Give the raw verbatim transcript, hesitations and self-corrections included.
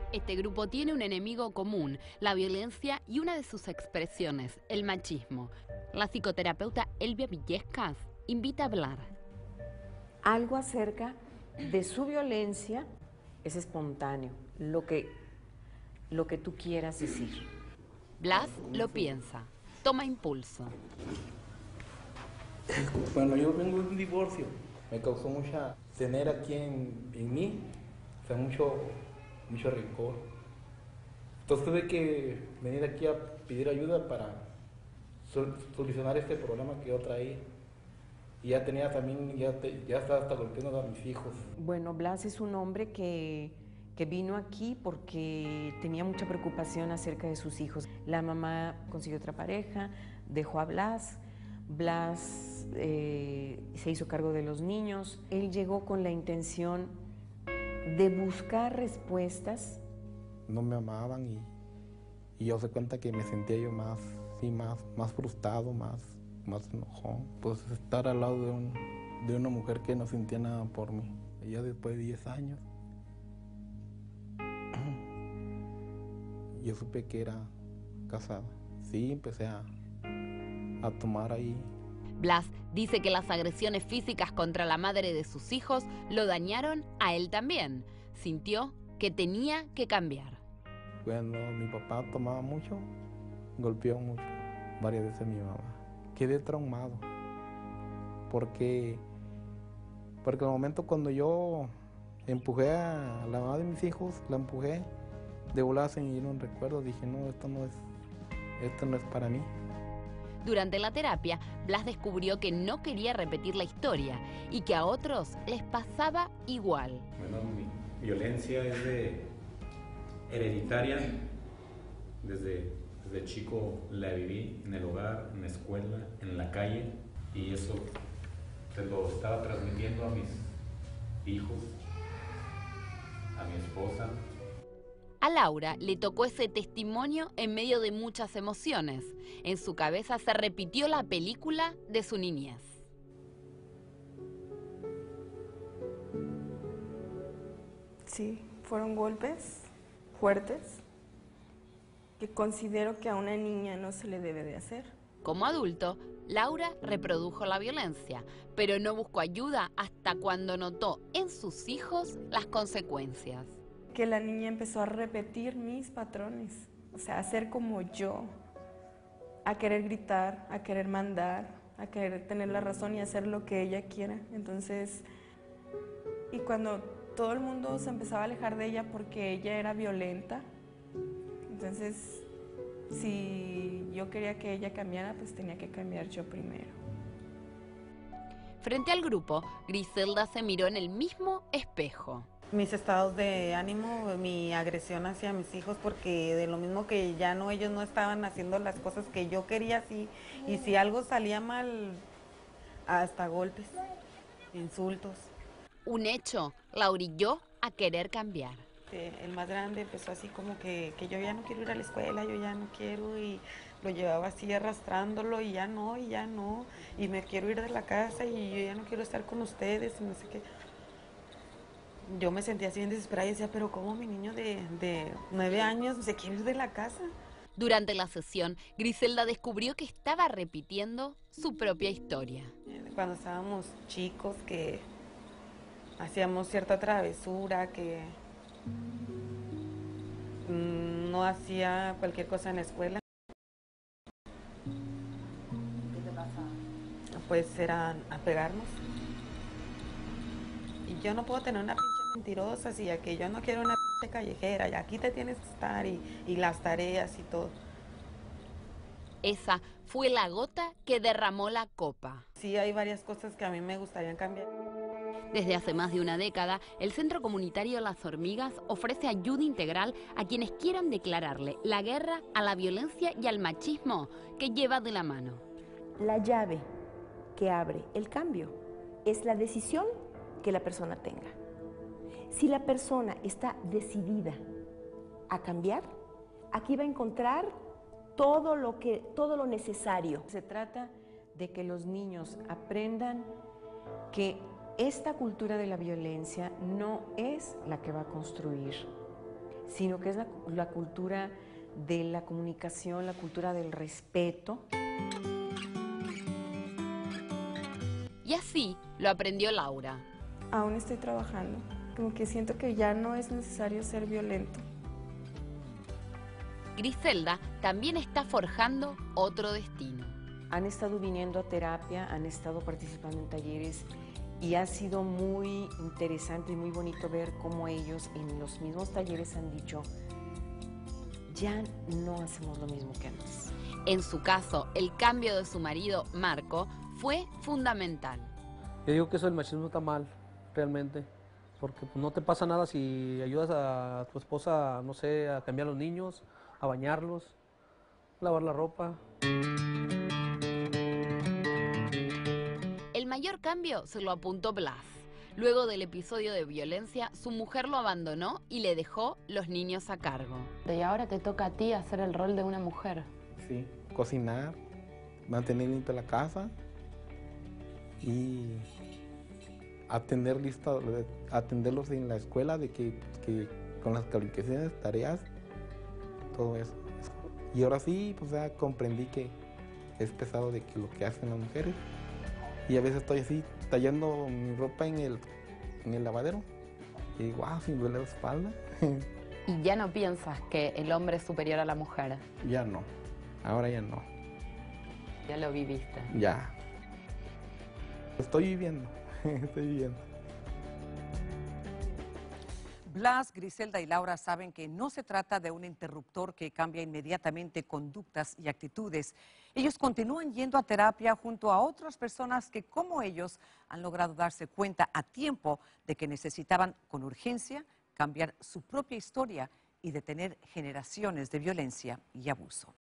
Este grupo tiene un enemigo común, la violencia y una de sus expresiones, el machismo. La psicoterapeuta Elvia Villescas invita a hablar. Algo acerca de su violencia es espontáneo, lo que, lo que tú quieras decir. Blas lo piensa, toma impulso. Bueno, yo vengo de un divorcio, me causó mucha tener aquí en, en mí, o sea, mucho, mucho rencor. Entonces tuve que venir aquí a pedir ayuda para sol, solucionar este problema que yo traía. Y ya tenía también, ya, te, ya estaba hasta golpeando a mis hijos. Bueno, Blas es un hombre que, que vino aquí porque tenía mucha preocupación acerca de sus hijos. La mamá consiguió otra pareja, dejó a Blas. Blas eh, se hizo cargo de los niños. Él llegó con la intención de buscar respuestas. No me amaban y, y yo se cuenta que me sentía yo más, sí, más, más frustrado, más, más enojón. Pues estar al lado de, un, de una mujer que no sentía nada por mí. Y ya después de diez años, yo supe que era casada. Sí, empecé a... a tomar ahí. Blas dice que las agresiones físicas contra la madre de sus hijos lo dañaron a él también. Sintió que tenía que cambiar. Cuando mi papá tomaba mucho, golpeó mucho, varias veces a mi mamá. Quedé traumado, porque, porque el momento cuando yo empujé a la mamá de mis hijos, la empujé, de volada se me vino un recuerdo, dije, no, esto no es, esto no es para mí. Durante la terapia, Blas descubrió que no quería repetir la historia y que a otros les pasaba igual. Bueno, mi violencia es de hereditaria. Desde, desde chico la viví en el hogar, en la escuela, en la calle, y eso se lo estaba transmitiendo a mis hijos, a mi esposa. A Laura le tocó ese testimonio en medio de muchas emociones. En su cabeza se repitió la película de su niñez. Sí, fueron golpes fuertes que considero que a una niña no se le debe de hacer. Como adulto, Laura reprodujo la violencia, pero no buscó ayuda hasta cuando notó en sus hijos las consecuencias. Que la niña empezó a repetir mis patrones, o sea, a ser como yo, a querer gritar, a querer mandar, a querer tener la razón y hacer lo que ella quiera. Entonces, y cuando todo el mundo se empezaba a alejar de ella porque ella era violenta, entonces, si yo quería que ella cambiara, pues tenía que cambiar yo primero. Frente al grupo, Griselda se miró en el mismo espejo. Mis estados de ánimo, mi agresión hacia mis hijos, porque de lo mismo que ya no, ellos no estaban haciendo las cosas que yo quería, sí, y si algo salía mal, hasta golpes, insultos. Un hecho la orilló a querer cambiar. El más grande empezó así como que, que yo ya no quiero ir a la escuela, yo ya no quiero, y lo llevaba así arrastrándolo, y ya no, y ya no, y me quiero ir de la casa, y yo ya no quiero estar con ustedes, y no sé qué. Yo me sentía así bien desesperada y decía, pero ¿cómo mi niño de, de nueve años se quiere ir de la casa? Durante la sesión, Griselda descubrió que estaba repitiendo su propia historia. Cuando estábamos chicos, que hacíamos cierta travesura, que no hacía cualquier cosa en la escuela. ¿Qué te pasa? Pues era a pegarnos. Y yo no puedo tener una pinche mentirosa, si ya que yo no quiero una pinche callejera, y aquí te tienes que estar, y, y las tareas y todo. Esa fue la gota que derramó la copa. Sí, hay varias cosas que a mí me gustaría cambiar. Desde hace más de una década, el Centro Comunitario Las Hormigas ofrece ayuda integral a quienes quieran declararle la guerra a la violencia y al machismo que lleva de la mano. La llave que abre el cambio es la decisión que la persona tenga. Si la persona está decidida a cambiar, aquí va a encontrar todo lo que, todo lo necesario. Se trata de que los niños aprendan que esta cultura de la violencia no es la que va a construir, sino que es la, la cultura de la comunicación, la cultura del respeto. Y así lo aprendió Laura. Aún estoy trabajando, como que siento que ya no es necesario ser violento. Griselda también está forjando otro destino. Han estado viniendo a terapia, han estado participando en talleres y ha sido muy interesante y muy bonito ver cómo ellos en los mismos talleres han dicho, ya no hacemos lo mismo que antes. En su caso, el cambio de su marido, Marco, fue fundamental. Yo digo que eso del machismo está mal, realmente, porque pues, no te pasa nada si ayudas a tu esposa, no sé, a cambiar a los niños, a bañarlos, lavar la ropa. El mayor cambio se lo apuntó Blas. Luego del episodio de violencia, su mujer lo abandonó y le dejó los niños a cargo. Y ahora te toca a ti hacer el rol de una mujer. Sí, cocinar, mantener limpia la casa y atender lista, atenderlos en la escuela de que, que con las calificaciones, tareas, todo eso. Y ahora sí, pues ya comprendí que es pesado de que lo que hacen las mujeres. Y a veces estoy así, tallando mi ropa en el, en el lavadero. Y digo, wow, sin duele la espalda. Y ya no piensas que el hombre es superior a la mujer. Ya no, ahora ya no. Ya lo viviste. Ya. Estoy viviendo, estoy viviendo. Blas, Griselda y Laura saben que no se trata de un interruptor que cambia inmediatamente conductas y actitudes. Ellos continúan yendo a terapia junto a otras personas que, como ellos, han logrado darse cuenta a tiempo de que necesitaban con urgencia cambiar su propia historia y detener generaciones de violencia y abuso.